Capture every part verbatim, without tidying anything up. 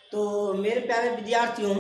तो मेरे प्यारे विद्यार्थियों,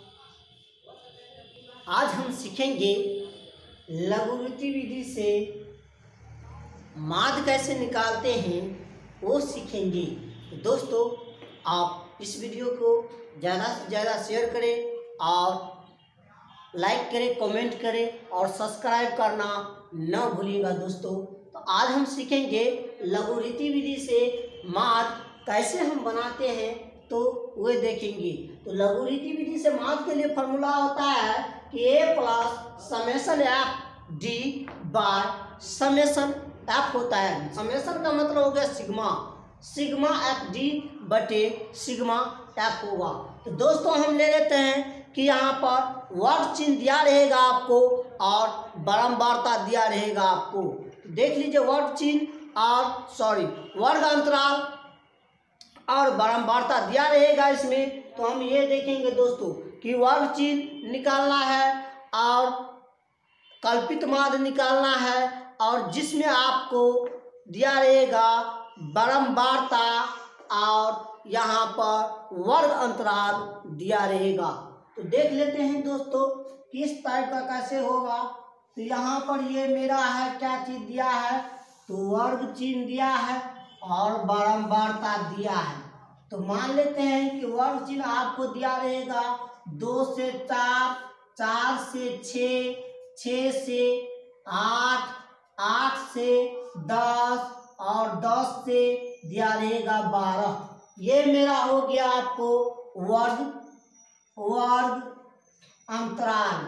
आज हम सीखेंगे लघुवृत्ति विधि से माध्य कैसे निकालते हैं वो सीखेंगे। तो दोस्तों, आप इस वीडियो को ज़्यादा से ज़्यादा शेयर करें और लाइक करें, कमेंट करें और सब्सक्राइब करना न भूलिएगा। दोस्तों, तो आज हम सीखेंगे लघुवृत्ति विधि से माध्य कैसे हम बनाते हैं, तो वे देखेंगे। तो लघुवृत्ति विधि से माध्य के लिए फॉर्मूला होता है कि A plus summation F D by summation F होता है। समेशन का मतलब हो गया सिग्मा, सिग्मा एफ डी बटे सिग्मा एफ होगा। तो दोस्तों, हम ले लेते हैं कि यहाँ पर वर्ग चिन्ह दिया रहेगा आपको और बारंबारता दिया रहेगा आपको। देख लीजिए, वर्ग चिन्ह और सॉरी वर्ग अंतराल और बारंबारता दिया रहेगा इसमें। तो हम ये देखेंगे दोस्तों कि वर्ग चिन्ह निकालना है और कल्पित माध्य निकालना है, और जिसमें आपको दिया रहेगा बारंबारता और यहाँ पर वर्ग अंतराल दिया रहेगा। तो देख लेते हैं दोस्तों किस टाइप का कैसे होगा। तो यहाँ पर ये मेरा है, क्या चीज़ दिया है, तो वर्ग चिन्ह दिया है और बारंबारता दिया है। तो मान लेते हैं कि वर्ग चिन्ह आपको दिया रहेगा दो से चार, चार से छः, छः से आठ, आठ से दस और दस से दिया रहेगा बारह। ये मेरा हो गया आपको वर्ग वर्ग अंतराल।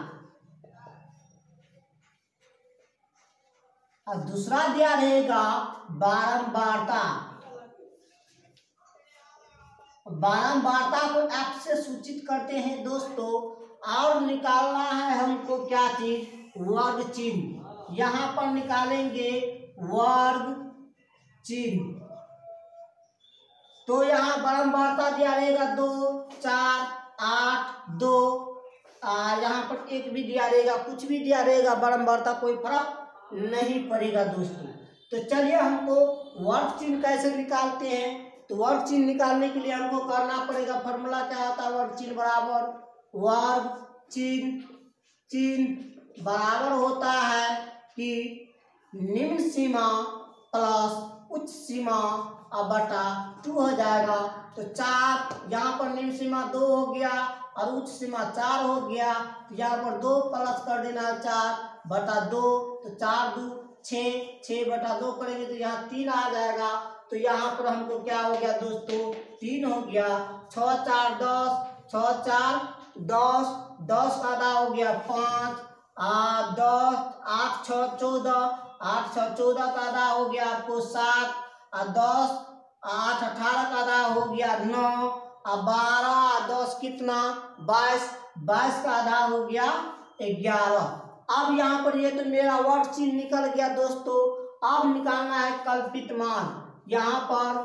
और दूसरा दिया रहेगा बारंबारता। बारंबारता को एफ से सूचित करते हैं दोस्तों, और निकालना है हमको क्या चीज, वर्ग चिन्ह। यहाँ पर निकालेंगे वर्ग चिन्ह। तो यहाँ बारंबारता दिया रहेगा दो, चार, आठ, दो, यहाँ पर एक भी दिया रहेगा, कुछ भी दिया रहेगा, बारंबारता कोई फर्क नहीं पड़ेगा दोस्तों। तो चलिए हमको वर्ग चिन्ह कैसे निकालते हैं। तो वर्ग चिन्ह निकालने के लिए हमको करना पड़ेगा, फॉर्मूला क्या होता है, वर्ग चिन्ह बराबर वर्ग चिन्ह चिन्ह बराबर होता है कि निम्न सीमा प्लस उच्च सीमा अब बटा टू हो जाएगा। तो चार, यहाँ पर निम्न सीमा दो हो गया और उच्च सीमा चार हो गया। तो यहाँ पर दो प्लस कर देना है, चार बटा दो, तो चार दो छः, छः बटा दो करेंगे तो यहाँ तीन आ जाएगा। तो यहाँ पर हमको क्या हो गया दोस्तों, तीन हो गया। छः चार दस, छः चार दस, दस का आधा हो गया पाँच, आ दस, आठ छः चौदह, आठ छः चौदह का आधा हो गया आपको सात, आ दस, आठ अठारह का आधा हो गया नौ, आ बारह दस कितना, बाईस, बाईस का आधा हो गया ग्यारह। अब यहाँ पर ये तो मेरा वर्ग चिन्ह निकल गया दोस्तों। अब निकालना है कल्पित मान। यहाँ पर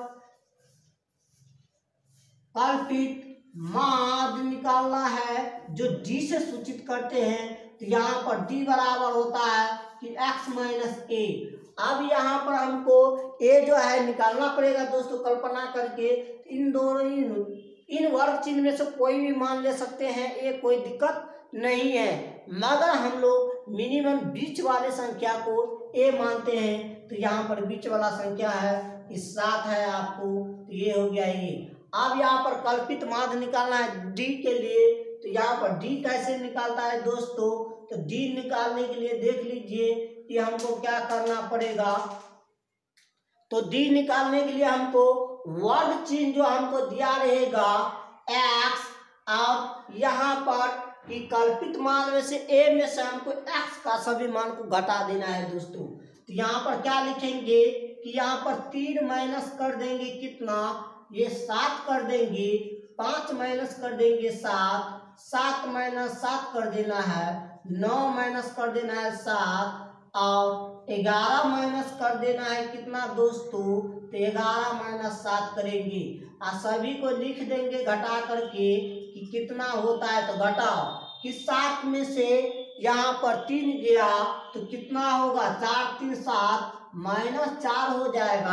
कल्पित माध्य निकालना है जो डी से सूचित करते हैं। तो यहाँ पर डी बराबर होता है कि एक्स माइनस ए। अब यहाँ पर हमको ए जो है निकालना पड़ेगा दोस्तों, कल्पना करके। इन दोनों इन, इन वर्ग चिन्ह में से कोई भी मान ले सकते हैं, ये कोई दिक्कत नहीं है, मगर हम लोग मिनिमम बीच वाले संख्या को ए मानते हैं। तो यहाँ पर बीच वाला संख्या है इस सात है आपको, तो ये हो गया ये। अब यहाँ पर कल्पित माध्य निकालना है डी के लिए। तो यहाँ पर डी कैसे निकालता है दोस्तों, तो डी निकालने के लिए देख लीजिए कि हमको क्या करना पड़ेगा। तो डी निकालने के लिए हमको वर्ग चिन्ह जो हमको दिया रहेगा एक्स, और यहाँ पर कि कल्पित मान में से ए में से हमको एक्स का सभी मान को घटा देना है दोस्तों। तो यहाँ पर क्या लिखेंगे कि यहाँ पर तीन माइनस कर देंगे कितना, ये सात कर देंगे, पाँच माइनस कर देंगे सात, सात माइनस सात कर देना है, नौ माइनस कर देना है सात, और ग्यारह माइनस कर देना है कितना दोस्तों, तो ग्यारह माइनस सात करेंगे और सभी को लिख देंगे घटा करके कि कितना होता है। तो घटाओ कि सात में से यहाँ पर तीन गया तो कितना होगा, चार तीन सात, माइनस चार हो जाएगा।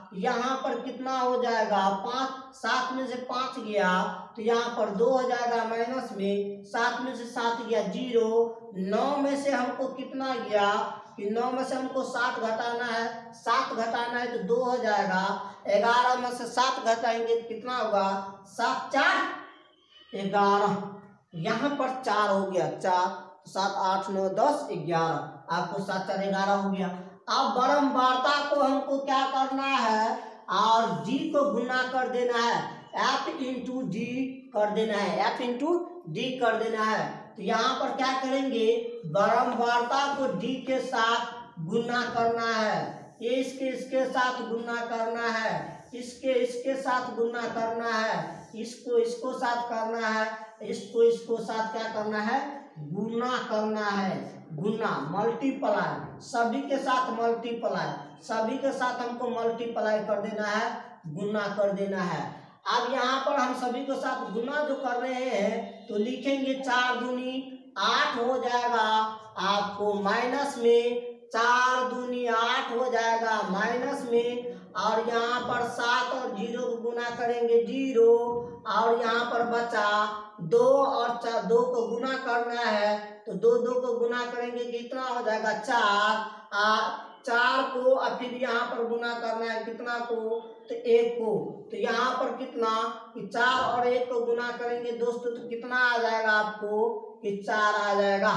यहाँ पर कितना हो जाएगा, पाँच, सात में से पाँच गया तो यहाँ पर दो हो जाएगा माइनस में, सात में से सात गया जीरो, नौ में से हमको कितना गया कि नौ में से हमको सात घटाना है, सात घटाना है तो दो हो जाएगा, ग्यारह में से सात घटाएंगे तो कितना होगा, सात चार ग्यारह, यहाँ पर चार हो गया, चार, सात आठ नौ दस ग्यारह, आपको सात चार ग्यारह हो गया। अब बारंबारता को हमको क्या करना है, और डी को गुना कर देना है, एफ इंटू डी कर देना है, एफ इंटू डी कर देना है। तो यहाँ पर क्या करेंगे, बारंबारता को डी के साथ गुना करना है, ये इसके इसके साथ गुना करना है, इसके इसके साथ गुना करना है, इसको इसको साथ करना है, इसको इसको साथ क्या करना है, गुना करना है, गुना मल्टीप्लाई, सभी के साथ मल्टीप्लाई, सभी के साथ हमको मल्टीप्लाई कर देना है, गुना कर देना है। अब यहाँ पर हम सभी के साथ गुना जो कर रहे हैं तो लिखेंगे चार दूनी आठ हो जाएगा, आपको माइनस में चार दूनी आठ हो जाएगा माइनस में, और यहाँ पर सात और जीरो को गुना करेंगे जीरो, और यहाँ पर बचा दो और चार, दो को गुना करना है तो दो दो को गुना करेंगे कितना हो जाएगा चार, आ चार को और फिर यहाँ पर गुना करना है कितना को, तो एक को, तो यहाँ पर कितना कि चार और एक को गुना करेंगे दोस्तों तो कितना आ जाएगा आपको कि चार आ जाएगा।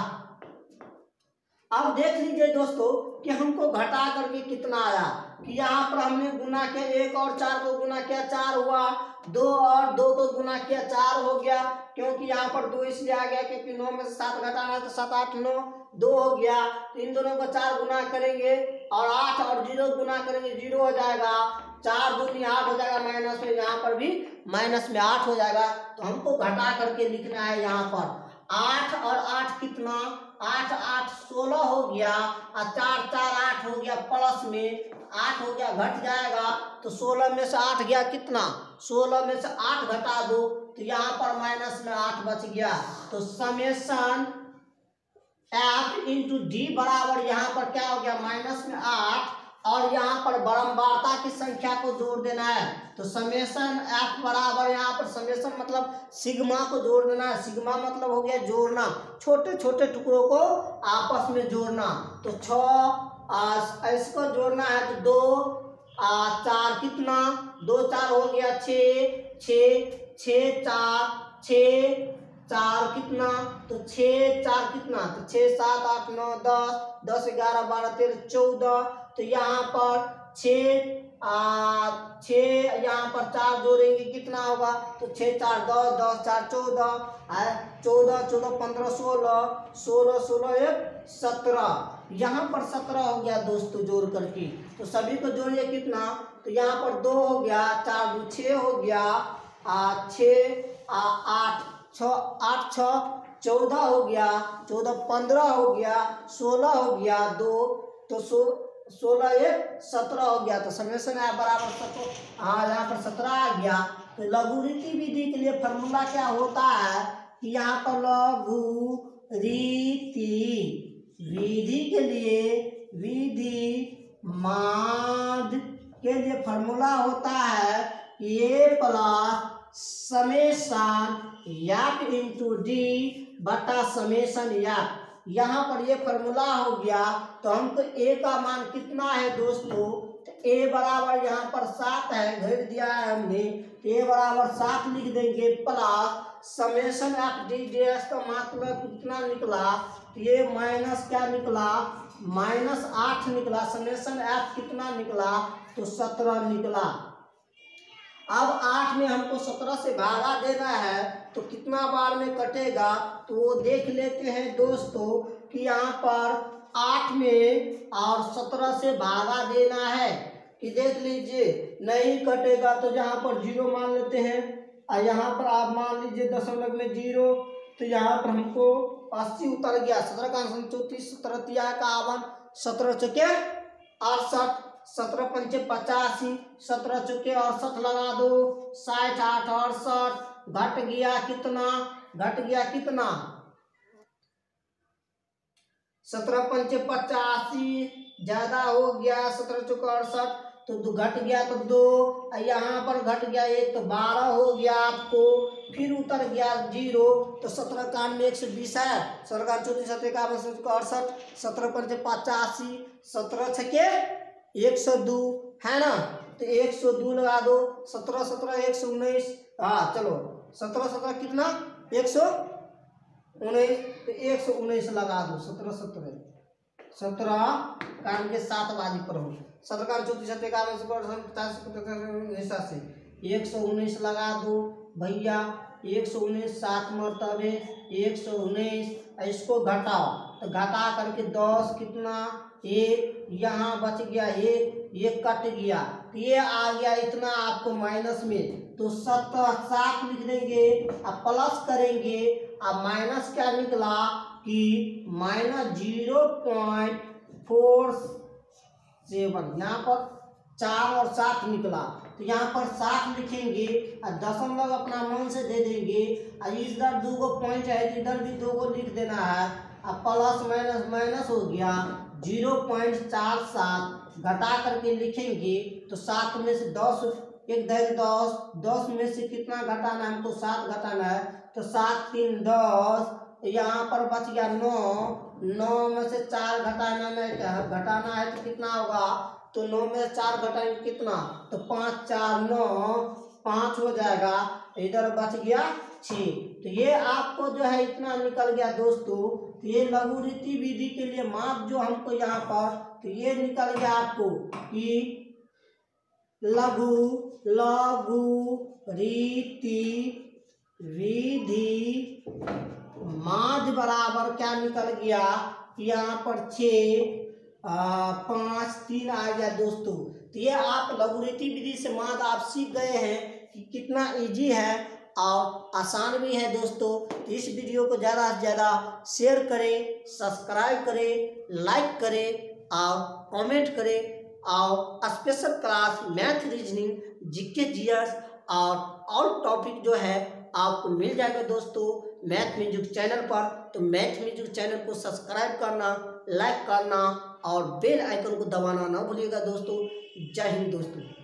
अब देख लीजिए दोस्तों कि हमको घटा करके कितना आया, कि यहाँ पर हमने गुना किया, एक और चार को गुना किया चार हुआ, दो और दो को गुना किया चार हो गया, क्योंकि यहाँ पर दो इसलिए आ गया क्योंकि नौ में से सात घटाना है तो सात आठ नौ दो हो गया, तो इन दोनों को चार गुना करेंगे और आठ और जीरो गुना करेंगे जीरो हो जाएगा, चार दूनी आठ हो जाएगा माइनस में, यहाँ पर भी माइनस में आठ हो जाएगा। तो हमको घटा करके लिखना है यहाँ पर आठ और आठ कितना, आठ आठ सोलह हो गया, और चार चार आठ हो गया, प्लस में आठ हो गया घट जाएगा, तो सोलह में से आठ गया कितना, सोलह में से आठ घटा दो तो यहाँ पर माइनस में आठ बच गया। तो समेशन एफ इंटू डी बराबर यहाँ पर क्या हो गया माइनस में आठ, और यहाँ पर बारंबारता की संख्या को जोड़ देना है, तो समेशन एफ बराबर यहाँ पर समेशन मतलब सिग्मा को जोड़ देना है, सिग्मा मतलब हो गया जोड़ना, छोटे छोटे टुकड़ों को आपस में जोड़ना, तो छः इसको जोड़ना है तो दो आ, चार कितना, दो चार हो गया छः, छः छः चार छः चार कितना, तो छः चार कितना, तो छः सात आठ नौ दस, दस ग्यारह बारह तेरह चौदह, तो यहाँ पर छः छः यहाँ पर चार जोड़ेंगे कितना होगा, तो छः चार दस, दस चार चौदह, चौदह चौदह पंद्रह सोलह, सोलह सोलह एक सत्रह, यहाँ पर सत्रह हो गया दोस्तों जोड़ करके, तो सभी को जोड़िए कितना, तो यहाँ पर दो हो गया, चार दो छः हो गया, आ छः आठ छः आठ छः चौदह हो गया, चौदह पंद्रह हो गया, सोलह हो गया दो, तो सो सोलह एक सत्रह हो गया, तो समेशन है बराबर सत्रह, हाँ यहाँ पर सत्रह आ गया। तो लघुरीति विधि के लिए फॉर्मूला क्या होता है कि यहाँ पर लघुरीति विधि के लिए विधि माध्य के लिए फॉर्मूला होता है A plus summation F into D बटा समेशन एफ। यहाँ पर ये फॉर्मूला हो गया, तो हमको ए का मान कितना है दोस्तों, तो ए बराबर यहाँ पर सात है, घेर दिया है हमने, तो ए बराबर सात लिख देंगे plus summation F D D S का मतलब कितना निकला, तो ये माइनस क्या निकला, माइनस आठ निकला, समेशन एफ कितना निकला, तो सत्रह निकला। अब आठ में हमको सत्रह से भागा देना है तो कितना बार में कटेगा, तो वो देख लेते हैं दोस्तों कि यहाँ पर आठ में और सत्रह से भागा देना है, कि देख लीजिए नहीं कटेगा तो यहाँ पर जीरो मान लेते हैं, और यहाँ पर आप मान लीजिए दशमलव में जीरो, तो यहाँ पर हमको अस्सी उतर गया, सत्रह का चौंतीस, सत्रह तिया इक्यावन, सत्रह चौके अड़सठ, सत्रह पंचे पचासी, सत्रह चौके अड़सठ लगा दो, साठ आठ अड़सठ, घट गया कितना, घट गया कितना, सत्रह पंचे पचासी, ज्यादा हो गया, सत्रह चौके अड़सठ, तो दो घट गया तो दो, यहाँ पर घट गया एक तो बारह हो गया आपको, फिर उतर गया जीरो, तो सत्रह कान में एक सौ बीस है, सरकार चौतीस सत्रह का अड़सठ, सत्रह पंचे पचासी, सत्रह छके एक सौ दो है ना, तो एक सौ दो लगा दो, सत्रह सत्रह एक सौ उन्नीस, हाँ चलो सत्रह सत्रह कितना एक सौ उन्नीस, तो एक सौ उन्नीस लगा दो, सत्रह सत्रह सत्रह कान के सात बाजी पर हो, सत्रह कान चौतीस सत्रह का पचास से एक सौ उन्नीस लगा दो भैया, एक सौ उन्नीस सात मरतबे एक सौ उन्नीस, इसको घटाओ तो घटा करके दस कितना एक, यहाँ बच गया एक, एक कट गया तो ये आ गया इतना आपको माइनस में, तो सत्तर सात लिख देंगे, अब प्लस करेंगे, अब माइनस क्या निकला कि minus zero point four seven, यहाँ पर चार और सात निकला, तो यहाँ पर सात लिखेंगे और दशमलव अपना मन से दे देंगे, और इधर दो गो पॉइंट है तो इधर भी दो गो लिख देना है, अब प्लस माइनस माइनस हो गया, जीरो पॉइंट चार सात घटा करके लिखेंगे, तो सात में से दस एक दस दस, दस में से कितना घटाना है हमको सात घटाना है, तो सात तीन दस, यहाँ पर बच गया नौ, नौ में से चार घटाना में घटाना है तो कितना होगा, तो नौ में चार घटाएंगे कितना, तो पाँच चार नौ, पाँच हो जाएगा, इधर बच गया छः, तो ये आपको जो है इतना निकल गया दोस्तों, तो ये लघु रीति विधि के लिए माप जो हमको यहाँ पर, तो ये निकल गया आपको कि लघु लघु रीति विधि माध्य बराबर क्या निकल गया, यहाँ पर छः पाँच तीन आ गया दोस्तों, तो ये आप लघु रीति विधि से माध्य आप सीख गए हैं कि कितना इजी है और आसान भी है दोस्तों। तो इस वीडियो को ज़्यादा से ज़्यादा शेयर करें, सब्सक्राइब करें, लाइक करें और कमेंट करें, और special class math reasoning GK GS और ऑल टॉपिक जो है आपको मिल जाएगा दोस्तों मैथ म्यूजिक चैनल पर। तो मैथ म्यूजिक चैनल को सब्सक्राइब करना, लाइक करना और बेल आइकन को दबाना ना भूलिएगा दोस्तों। जय हिंद दोस्तों।